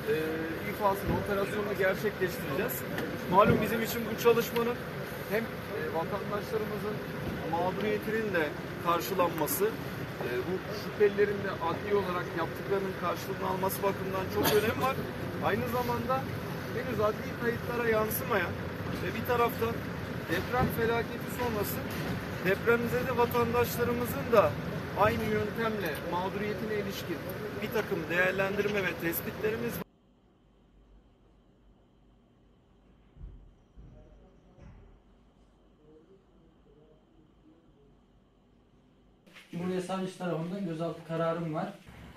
ifasını, operasyonunu gerçekleştireceğiz. Malum bizim için bu çalışmanın hem vatandaşlarımızın mağduriyetinin de karşılanması, bu şüphelilerin de adli olarak yaptıklarının karşılığını alması bakımından çok önem var. Aynı zamanda henüz adli kayıtlara yansımayan ve bir taraftan deprem felaketi sonrası depremzede vatandaşlarımızın da aynı yöntemle mağduriyetine ilişkin bir takım değerlendirme ve tespitlerimiz var. Cumhuriyet Savcısı tarafından gözaltı kararım var.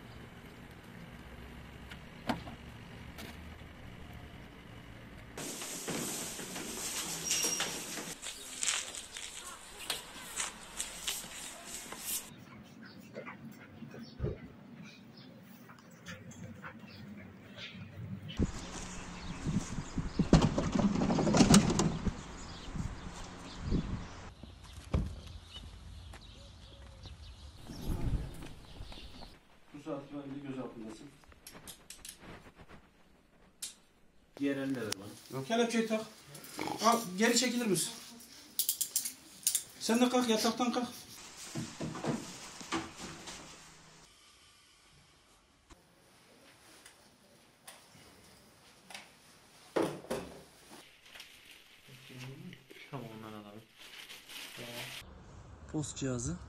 Bu saat itibariyle gözaltındasın. Diğer elini de ver bana. Kelepçeyi tak. Al, geri çekilir misin? Sen de kalk, yataktan kalk. Tamam ondan alalım. Post cihazı.